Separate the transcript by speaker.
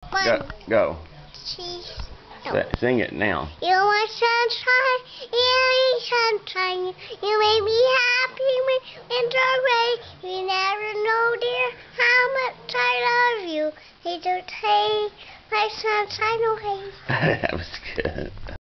Speaker 1: Go.
Speaker 2: She's
Speaker 1: Sing it now.
Speaker 2: You're my sunshine, sunshine. You make me happy when winter rain. You never know, dear, how much I love you. They don't take my sunshine away.
Speaker 1: That was good.